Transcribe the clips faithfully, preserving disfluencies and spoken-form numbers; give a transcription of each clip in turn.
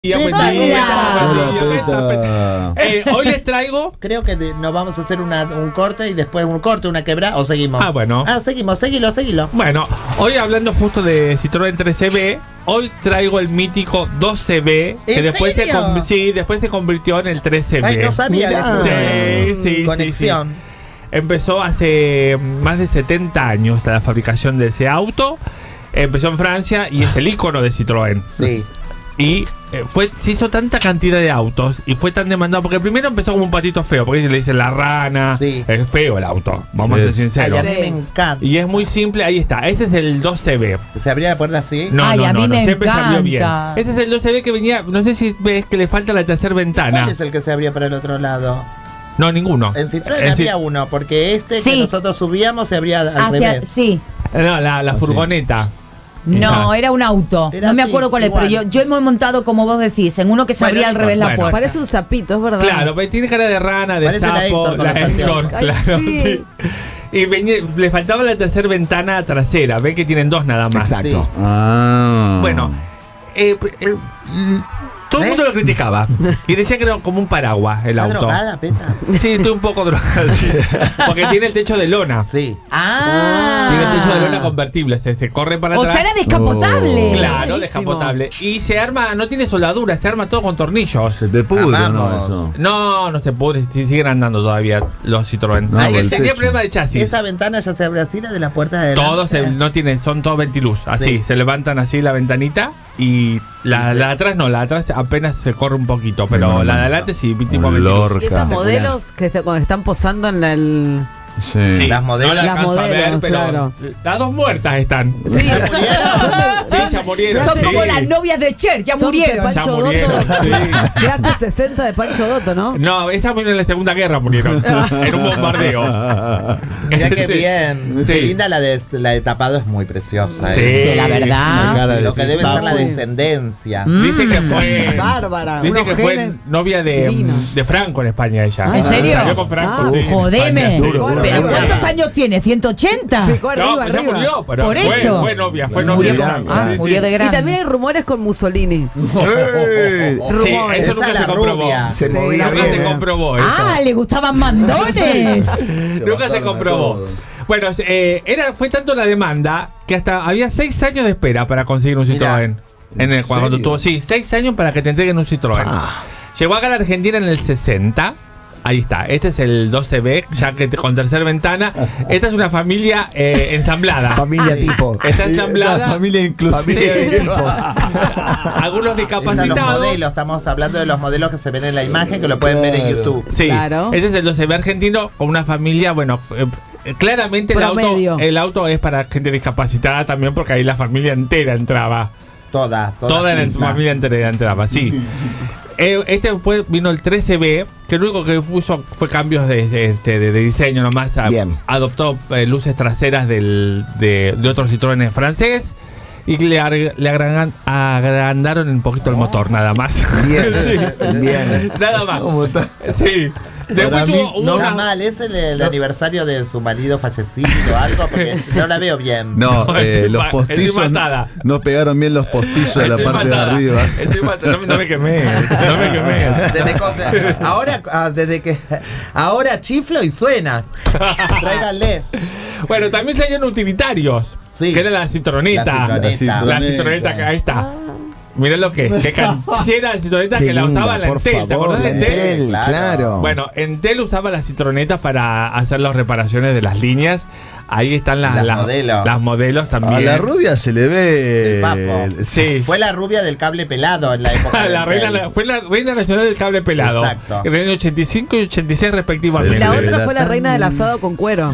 Y buen Peta, día, Peta. buen día, Peta, Peta. Eh, hoy les traigo. Creo que de- nos vamos a hacer una, un corte y después un corte, una quebrada, o seguimos. Ah, bueno. Ah, seguimos, seguilo, seguilo. Bueno, hoy hablando justo de Citroën trece B, hoy traigo el mítico doce B, que ¿En después se, serio? con- sí, después se convirtió en el trece B. Ay, no sabía Mirá. de Sí, sí, sí, conexión. sí. Empezó hace más de setenta años la fabricación de ese auto. Empezó en Francia y es el icono de Citroën. Sí. Y eh, fue, se hizo tanta cantidad de autos y fue tan demandado. Porque primero empezó como un patito feo, porque le dicen la rana. Sí. Es feo el auto, vamos Es. a ser sinceros. Ay, a mí me encanta. Y es muy simple, ahí está. Ese es el doce B. ¿Se abría la puerta así? No, Ay, no, a no, mí no, me siempre salió bien. encanta. Ese es el doce B que venía, no sé si ves que le falta la tercera ventana. ¿Cuál es el que se abría para el otro lado? No, ninguno. En Citroën En había Cit- uno, porque este que Sí. nosotros subíamos se abría al Hacia, revés. sí. No, la, la Ah, sí. furgoneta. No, Esa. era un auto. Era no me así, acuerdo cuál es, igual. pero yo, yo me he montado, como vos decís, en uno que se Bueno, abría al revés la bueno. puerta. Parece un sapito, es verdad. Claro, pero tiene cara de rana, de Parece la sapo. Héctor con los Héctor, anteojos. claro, Ay, sí. sí. Y venía- le faltaba la tercera ventana trasera. Ven que tienen dos nada más. Exacto. Sí. Ah. Bueno, eh, eh, mm, todo el mundo ¿Eh? lo criticaba. Y decía que era como un paraguas el ¿Está auto. drogada, Peta? Sí, estoy un poco drogado. Sí. Porque tiene el techo de lona. Sí. Ah. Tiene el techo de lona convertible. Se, se corre para O atrás. sea, era descapotable. Oh. Claro, Buenísimo. descapotable. Y se arma, no tiene soldadura, se arma todo con tornillos. Se te pudre, ¿no? Amamos. Eso. No, no se pudre, si- siguen andando todavía los Citroën. No, Ay, el tenía techo. problema de chasis. Esa ventana ya se abre así, la de la puerta de Todos se- no tienen, son todos ventiluz. Así, Sí. se levantan así la ventanita y la, Sí, sí. la de atrás no, la de atrás apenas se corre un poquito, pero no, no, la de no. adelante sí, tipo Un ventiluz. Lorca. Y esas modelos que se- cuando están posando en la- el. Sí. Sí, Las modelos. no la Las alcanzo a ver, modelos, pero claro. las dos muertas están. Sí, ¿Se murieron? Sí, ya murieron. Son sí. como las novias de Cher, ya Son murieron. de Ya Pancho murieron, Dotto. sí. De hace sesenta de Pancho Dotto, ¿no? No, esas murieron en la Segunda Guerra, murieron. En un bombardeo. Mirá qué Sí. bien. Sí. Qué linda la de, la de tapado, es muy preciosa. Sí. ¿eh? Sí, la verdad. Esa cara de Lo que debe sapo. ser la descendencia. Mm. Dice que fue. Bárbara. Dice unos que fue genes novia de, divinos. de Franco en España ella. ¿En serio? Salió con Franco, Ah, sí. Jodeme. España, sí. Duro, duro, ¿Pero duro. cuántos años tiene? ¿ciento ochenta? Sí, fue No, arriba, pues ya arriba. murió, pero Por fue, eso. fue novia, fue novia Murió con de Franco. Ah, sí, murió sí. de Y grande. también hay rumores con Mussolini. ¡Eh! Sí, Rumores. eso Esa nunca la se comprobó. rubia. Se Sí, movía Nunca bien. se ¿eh? comprobó eso. Ah, le gustaban mandones. Nunca se comprobó. Bueno, eh, era, fue tanto la demanda que hasta había seis años de espera para conseguir un Mirá. Citroën. En el, cuando serio? tuvo, sí, seis años para que te entreguen un Citroën. Ah. Llegó acá a la Argentina en el sesenta. Ahí está, este es el doce B, ya que te- con tercera ventana. Esta es una familia eh, ensamblada. Familia tipo. Está ensamblada. La familia inclusiva. Sí. de tipos. Algunos Están los discapacitados. modelos, estamos hablando de los modelos que se ven en la imagen, que lo pueden ver en Claro. YouTube. Sí, Claro. este es el doce B argentino con una familia, bueno, eh, eh, claramente el auto, Promedio. el auto es para gente discapacitada también porque ahí la familia entera entraba. Toda, toda. Toda la junta. familia entera entraba, sí. Eh, este después vino el trece B, que lo único que puso fue cambios de, de, este, de- de diseño nomás. a- Bien. Adoptó eh, luces traseras del, de, de otro Citroën francés y le, agre- le agregan- agrandaron un poquito el motor, nada más. Bien. Sí. Bien. Nada más. ¿Cómo está? Sí. Después Para tuvo mí, hubo No una- está mal, es el, el aniversario de su marido fallecido o algo, porque no la veo bien. No, No, eh, estoy los ma- postizos estoy matada. no pegaron bien los postizos de la Estoy parte matada. de arriba. Estoy matada. No, me- no me quemé. No me quemé. Desde co- ahora, ah, desde que ahora chiflo y suena. Tráiganle. Bueno, también salieron utilitarios. Sí. Que era la citroneta. La citroneta. La citroneta que ahí está. Mirá lo que es. Qué canchera la citroneta que la usaba la Entel. ¿Te acordás de Entel? Claro. Claro. Bueno, Entel usaba las citronetas para hacer las reparaciones de las líneas. Ahí están las, Las modelos. las modelos también. A la rubia se le ve. El papo. Sí. Fue la rubia del cable pelado en la época. la de reina, Entel. la- fue la reina nacional del cable pelado. Exacto. En el año ochenta y cinco y ochenta y seis respectivamente. Y la Sí. otra la fue la tan- reina del asado con cuero.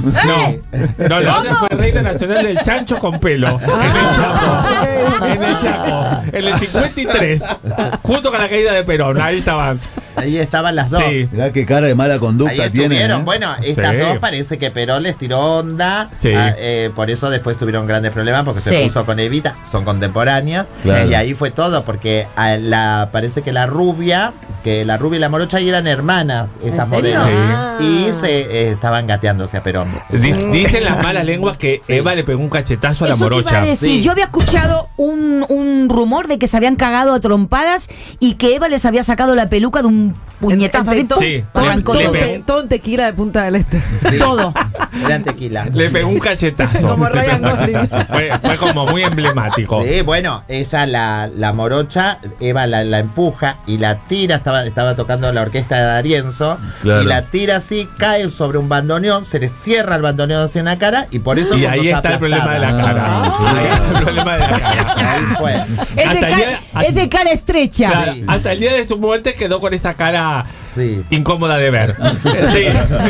No, no, la otra fue reina nacional del chancho con pelo. En el Chaco. En el Chaco. En el cincuenta y tres. Junto con la caída de Perón. Ahí estaban. Ahí estaban las dos. Sí. Mirá qué cara de mala conducta Ahí tiene. estuvieron. ¿eh? Bueno, estas Sí. dos parece que Perón les tiró onda. Sí. Ah, eh, por eso después tuvieron grandes problemas porque se Sí. puso con Evita. Son contemporáneas. Claro. Y ahí fue todo porque a la, parece que la rubia que la rubia y la morocha eran hermanas, estas ¿En serio? modelos. Sí. Ah. Y se eh, estaban gateándose a Perón. Dic- Dicen las malas lenguas que Sí. Eva le pegó un cachetazo a la Eso te iba morocha. a decir. Sí. Yo había escuchado un, un rumor de que se habían cagado a trompadas y que Eva les había sacado la peluca de un puñetazo así. Todo, Sí. todo Le- arrancó le todo. pegó. Todo en tequila de Punta del Este. Sí. Todo. Eran tequila. Le pegó un cachetazo. Como Le pegó Ryan un Gosling. cachetazo. Fue, fue como muy emblemático. Sí, bueno, ella, la, la morocha, Eva la, la empuja y la tira, estaba, estaba tocando la orquesta de D'Arienzo, Claro. y la tira así, cae sobre un bandoneón, se le cierra el bandoneón hacia la cara y por eso Y como ahí está el problema de la aplastada. cara. Ahí está el problema de la cara. Ahí fue. Es de, Hasta el ca- día- es de cara estrecha. Claro, Sí. hasta el día de su muerte quedó con esa cara Sí. incómoda de ver. Sí.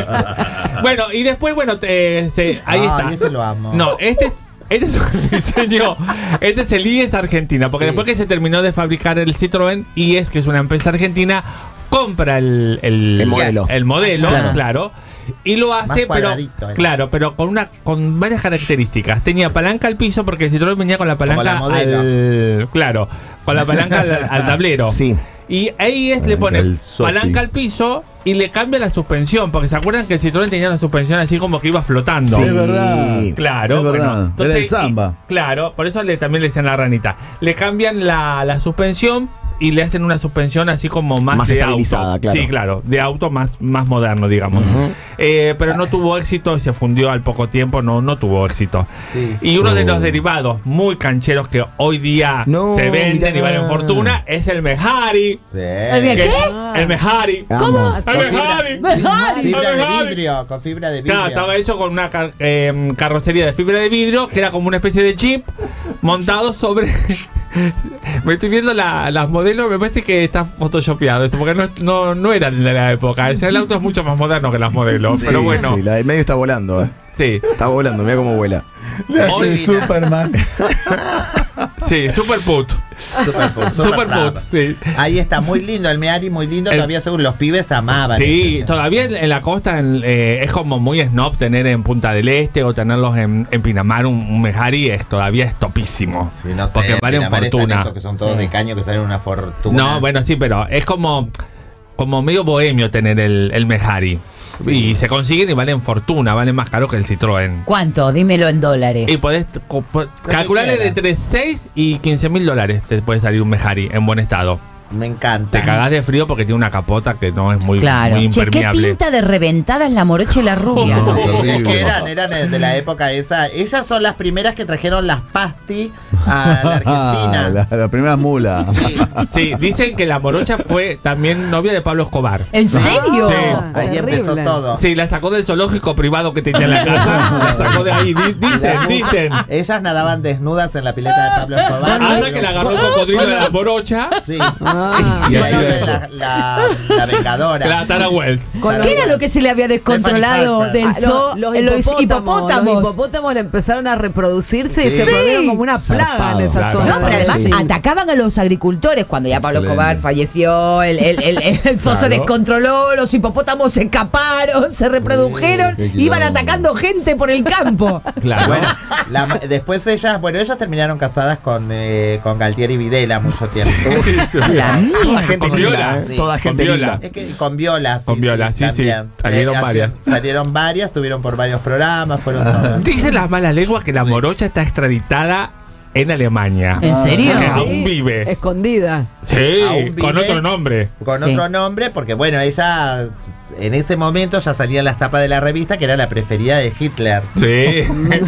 Bueno, y después, bueno, te- se- ahí Ay, está. este lo amo. No, este es. Este es un diseño, este es el I E S Argentina, porque Sí. después que se terminó de fabricar el Citroën, I E S, que es una empresa argentina, compra el, el, El modelo. el modelo, Claro. claro, y lo hace, pero cuadradito, era. claro, pero con una con varias características. Tenía palanca al piso, porque el Citroën venía con la palanca la modelo. al, claro, con la palanca al, al tablero. Sí. Y ahí es, le El pone Sochi. palanca al piso y le cambia la suspensión, porque se acuerdan que el Citroën tenía una suspensión así como que iba flotando. Sí, es verdad. Claro, Es verdad. bueno, entonces, Era el samba. y- claro, por eso le, también le decían la ranita. Le cambian la, la suspensión y le hacen una suspensión así como más, Más de estabilizada, auto. claro. Sí, claro, de auto más, más moderno, digamos. Ujú. Eh, pero no tuvo éxito y se fundió al poco tiempo, no, no tuvo éxito. Sí. Y uno de los Oh. derivados muy cancheros que hoy día No, se venden mirá. y valen fortuna es el Mehari. Sí. ¿El que qué? es El Mehari. ¿Cómo? El Con Mehari. fibra, Mehari. fibra de Mehari. vidrio, con fibra de vidrio. Claro, estaba hecho con una car- eh, carrocería de fibra de vidrio, que era como una especie de jeep montado sobre. Me estoy viendo la- las modelos, me parece que está photoshopeado, eso, porque no, no, no eran de la época. Ya el auto es mucho más moderno que las modelos, pero Sí, bueno, sí, la del medio está volando, eh. sí, Está volando, mira cómo vuela. Le hace Hoy- Superman. sí, super put. Super Put, Super Super Trap. put, sí. Ahí está, muy lindo el Meari, muy lindo. El- Todavía según los pibes amaban. Sí, este. todavía en, en la costa en, eh, es como muy snob tener en Punta del Este o tenerlos en, en Pinamar un, un Mehari, es, todavía es topísimo. Sí, no sé, porque valen Pinamar están fortuna. esos que son todos de caño que salen una fortuna. No, bueno, sí, pero es como, como medio bohemio tener el, el Mehari. Y se consiguen y valen fortuna, valen más caro que el Citroën. ¿Cuánto? Dímelo en dólares. Y podés co- po- calcularle de quieras. entre seis y quince mil dólares te puede salir un Mehari en buen estado. Me encanta. Te cagás de frío porque tiene una capota que no es muy, Claro. muy Che, qué impermeable. pinta de reventadas la morocha y la rubia. Sí, es terrible. que eran, eran de la época esa. Ellas son las primeras que trajeron las pasty a la Argentina. la, la primera mula. Sí. Sí, dicen que la morocha fue también novia de Pablo Escobar. ¿En serio? Sí. Ahí Terrible. empezó todo. Sí, la sacó del zoológico privado que tenía en la casa. La sacó de ahí. Di- Dicen, dicen. Ellas nadaban desnudas en la pileta de Pablo Escobar. Hasta que le agarró el cocodrilo de la morocha. Sí. Ah. Y Y ahí así fue dejó. la, la, la vengadora. La Tara Wells. Con ¿Qué era lo que se le había descontrolado Stephanie del Harper. Ah, zoo? los, Eh, los Los hipopótamos. hipopótamos. Los hipopótamos empezaron a reproducirse y Sí. se volvieron como una plaga Zarpado. en esa Claro. zona. No, pero además Sí. atacaban a los agricultores cuando ya Pablo Excelente. Escobar falleció, el, el, el, el foso Claro. descontroló, los hipopótamos se escaparon, se reprodujeron, qué iban quilombo. atacando gente por el campo. Claro. Bueno, la ma- después ellas, bueno, ellas terminaron casadas con, eh, con Galtieri Videla mucho tiempo. La Toda mía. gente Con linda, Viola, eh. sí. Toda Con gente Viola. linda. Es que con Viola, sí. Con Viola, sí, sí. también. Salieron Eh, varias. así- Salieron varias, estuvieron por varios programas, fueron todas. Dicen las malas lenguas que la morocha está extraditada en Alemania. ¿En serio? Que Sí, aún vive. Escondida. Sí, Aún con vive. otro nombre. Con Sí. otro nombre, porque bueno, ella en ese momento ya salía en las tapas de la revista que era la preferida de Hitler. Sí.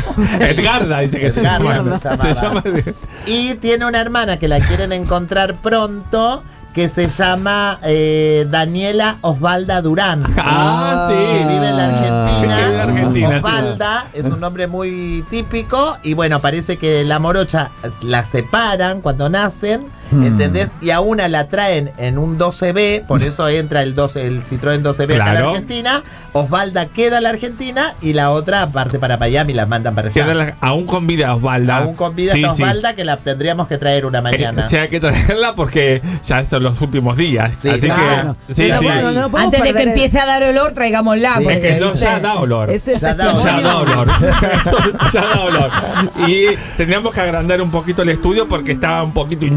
Edgarda dice que se Edgarda llama. se Se llamaba. llama. Y tiene una hermana que la quieren encontrar pronto, que se llama eh, Daniela Osvalda Durán. Ah, Que sí. vive en la Argentina. Que vive en la Argentina, sí. Osvalda es un nombre muy típico. Y bueno, parece que la morocha la separan cuando nacen. ¿Entendés? Y a una la traen en un doce B, por eso entra el doce, el Citroën doce B acá a la Claro. Argentina. Osvalda queda en la Argentina y la otra parte para Miami, la mandan para allá. Queda la- Aún con vida Osvalda. Aún con vida Sí, está sí. Osvalda, que la tendríamos que traer una mañana. Eh, sí, hay que traerla porque ya son los últimos días. Sí, Así claro. que. Sí, Pero sí. bueno, no podemos Antes de que perder el- empiece a dar olor, traigámosla. Sí. porque, Es que no, ¿viste? ya da olor. Ese Ya da testimonio- Ya da olor. Eso ya da olor. Y tendríamos que agrandar un poquito el estudio porque estaba un poquito hinchada.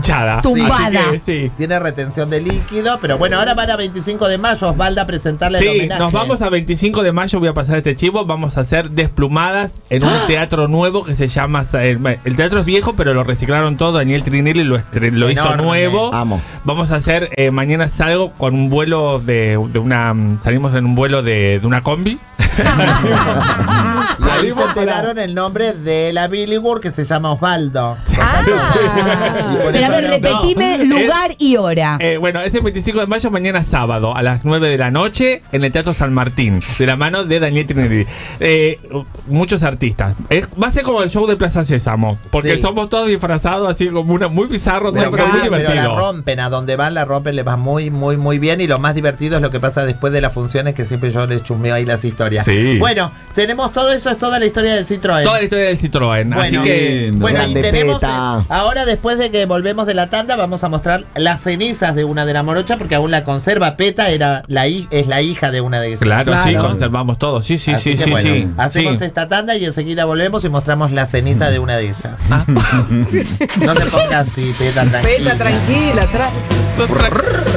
tumbada. Así que, sí. Tiene retención de líquido, pero bueno, ahora van a veinticinco de mayo, Osvaldo, a presentarle el Sí, homenaje. nos vamos a veinticinco de mayo, voy a pasar este chivo, vamos a hacer Desplumadas en un teatro nuevo que se llama, eh, el teatro es viejo, pero lo reciclaron todo, Daniel Trinelli lo, estre- lo hizo Enorme. nuevo. Amo. Vamos a hacer, eh, mañana salgo con un vuelo de, de una, salimos en un vuelo de, de una combi. Y ahí se Salimos enteraron el nombre de la Billywood que se llama Osvaldo. Ah. Y por Pero a eso ver, no- repetime no. lugar y hora. Eh, bueno, ese veinticinco de mayo, mañana sábado, a las nueve de la noche, en el Teatro San Martín, de la mano de Daniel Trinelli. Eh, muchos artistas. Es- va a ser como el show de Plaza Sésamo, porque Sí. somos todos disfrazados así como una muy bizarro, Pero, pero, muy pero la divertido. rompen, a donde van la rompen, les va muy, muy, muy bien. Y lo más divertido es lo que pasa después de las funciones, que siempre yo les chumeo ahí las historias. Sí. Bueno, tenemos todo eso, es toda la historia del Citroën. Toda la historia del Citroën. así Bueno, que. lindo. Bueno, y Grande tenemos, Peta. eh, ahora después de que volvemos de la tanda, vamos a mostrar las cenizas de una de la morocha, porque aún la conserva. Peta era la hi- es la hija de una de ellas. Claro, sí, Claro. conservamos todo. Sí, sí, Así sí, que sí, bueno, sí. hacemos Sí. esta tanda y enseguida volvemos y mostramos la ceniza de una de ellas. Ah. No se ponga así, Peta, tranquila. Peta, tranquila, tra-